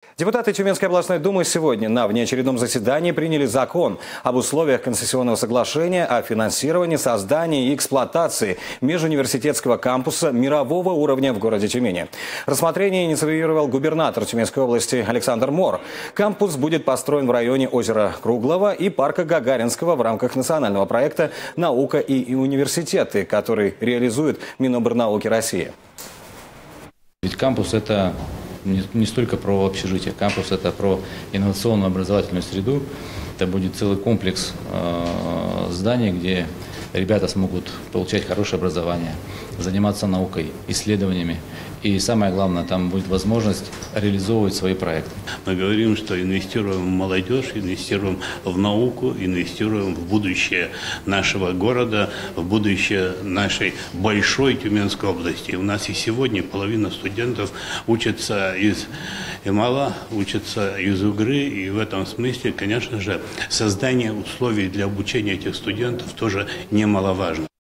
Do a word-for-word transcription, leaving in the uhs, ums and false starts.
Депутаты Тюменской областной думы сегодня на внеочередном заседании приняли закон об условиях концессионного соглашения о финансировании, создании и эксплуатации межуниверситетского кампуса мирового уровня в городе Тюмени. Рассмотрение инициировал губернатор Тюменской области Александр Мор. Кампус будет построен в районе озера Круглого и парка Гагаринского в рамках национального проекта «Наука и университеты», который реализует Минобрнауки России. Ведь кампус – это не, не столько про общежитие. Кампус – это про инновационную образовательную среду. Это будет целый комплекс э, зданий, где ребята смогут получать хорошее образование, заниматься наукой, исследованиями. И самое главное, там будет возможность реализовывать свои проекты. Мы говорим, что инвестируем в молодежь, инвестируем в науку, инвестируем в будущее нашего города, в будущее нашей большой Тюменской области. У нас и сегодня половина студентов учатся из Ямала, учатся из Угры. И в этом смысле, конечно же, создание условий для обучения этих студентов тоже немаловажно.